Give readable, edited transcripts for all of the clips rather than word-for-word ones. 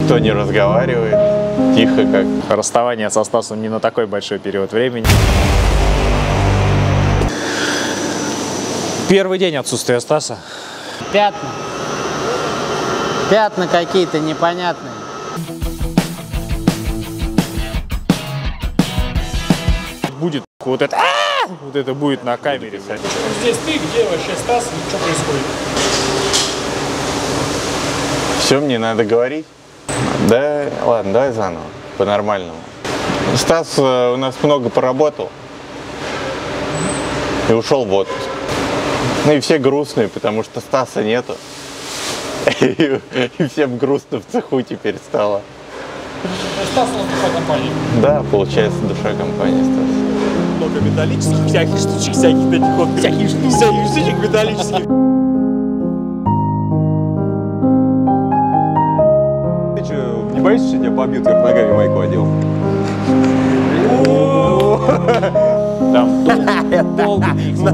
Никто не разговаривает, тихо как. Расставание со Стасом не на такой большой период времени. Первый день отсутствия Стаса. Пятна. Пятна какие-то непонятные. Будет вот это, вот это будет на камере. Здесь ты, где вообще Стас, что происходит? Все, мне надо говорить? Да, ладно, давай заново, по-нормальному. Стас у нас много поработал и ушел в отпуск. Ну и все грустные, потому что Стаса нету. И всем грустно в цеху теперь стало. Стас у нас душа компании. Да, получается, душа компании Стас. Много металлических всяких штучек, всяких таких вот всяких штучек металлических. Ты что, не боишься, что тебя побьют, как ногами майку одел? Там долго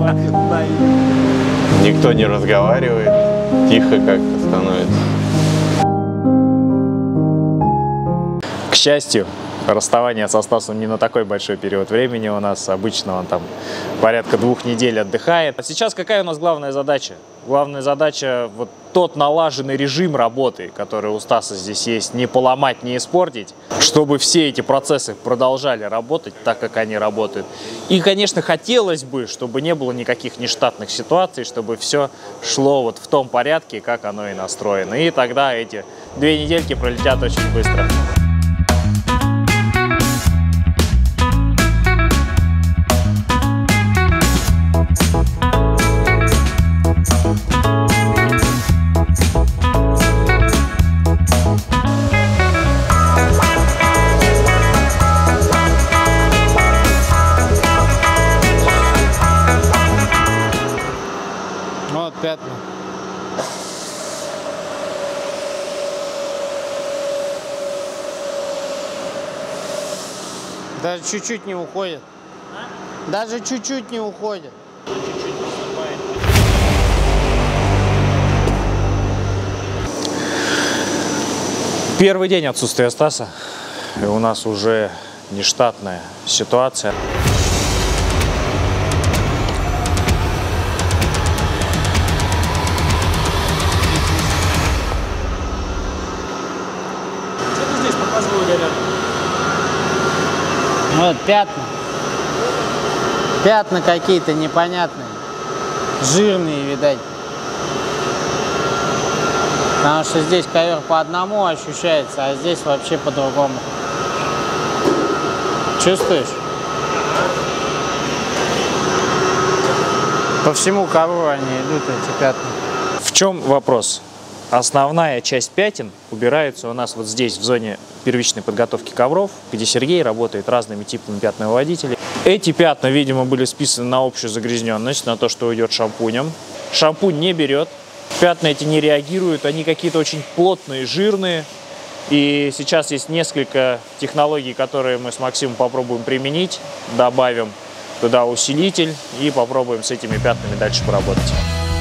Никто не разговаривает, тихо как-то становится. К счастью, расставание со Стасом не на такой большой период времени у нас. Обычно он там порядка 2 недель отдыхает. А сейчас какая у нас главная задача? Главная задача вот тот налаженный режим работы, который у Стаса здесь есть, не поломать, не испортить, чтобы все эти процессы продолжали работать так, как они работают. И, конечно, хотелось бы, чтобы не было никаких нештатных ситуаций, чтобы все шло вот в том порядке, как оно и настроено. И тогда эти 2 недельки пролетят очень быстро. Вот пятна. Даже чуть-чуть не уходит. Даже чуть-чуть не уходит. Первый день отсутствия Стаса, и у нас уже нештатная ситуация. Что-то здесь показывало горят. Вот пятна. Пятна какие-то непонятные. Жирные, видать. Потому что здесь ковер по одному ощущается, а здесь вообще по-другому. Чувствуешь? По всему ковру они идут, эти пятна. В чем вопрос? Основная часть пятен убирается у нас вот здесь, в зоне первичной подготовки ковров, где Сергей работает разными типами пятновыводителей. Эти пятна, видимо, были списаны на общую загрязненность, на то, что уйдет шампунем. Шампунь не берет, пятна эти не реагируют, они какие-то очень плотные, жирные. И сейчас есть несколько технологий, которые мы с Максимом попробуем применить. Добавим туда усилитель и попробуем с этими пятнами дальше поработать.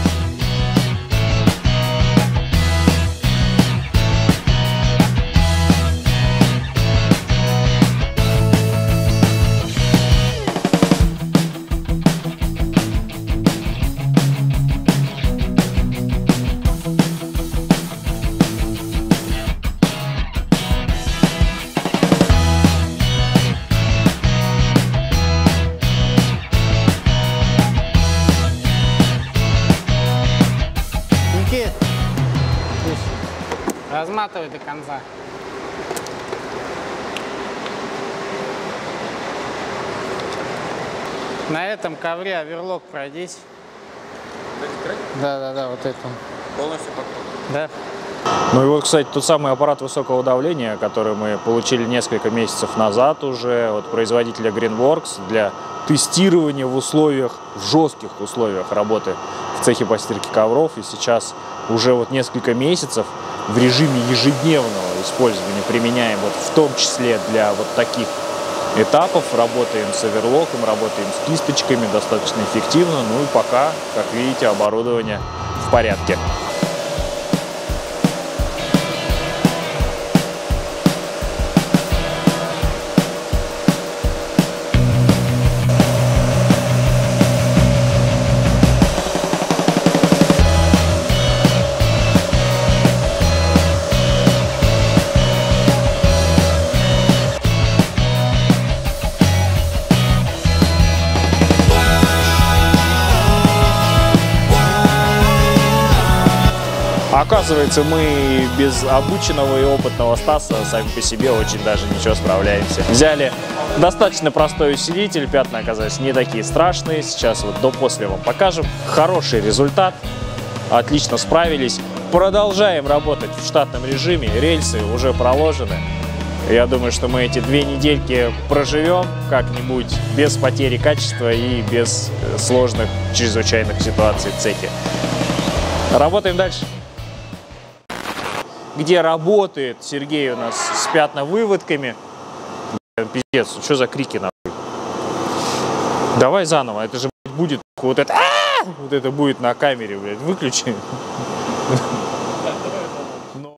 Разматывай до конца. На этом ковре оверлок пройдись. Да, вот это. Полностью покрыл. Да. Ну и вот, кстати, тот самый аппарат высокого давления, который мы получили несколько месяцев назад уже от производителя Greenworks для тестирования в жестких условиях работы в цехе по стирке ковров. И сейчас уже вот несколько месяцев в режиме ежедневного использования применяем вот в том числе для вот таких этапов. Работаем с оверлоком, работаем с кисточками достаточно эффективно. Ну и пока, как видите, оборудование в порядке. Оказывается, мы без обученного и опытного Стаса сами по себе очень даже ничего справляемся. Взяли достаточно простой усилитель, пятна оказались не такие страшные. Сейчас вот до-после вам покажем. Хороший результат, отлично справились. Продолжаем работать в штатном режиме, рельсы уже проложены. Я думаю, что мы эти 2 недельки проживем как-нибудь без потери качества и без сложных, чрезвычайных ситуаций в цехе. Работаем дальше. Где работает Сергей у нас с пятновыводками. Пиздец, что за крики нахуй? Давай заново, это же будет вот это. Вот это будет на камере, блядь, выключи.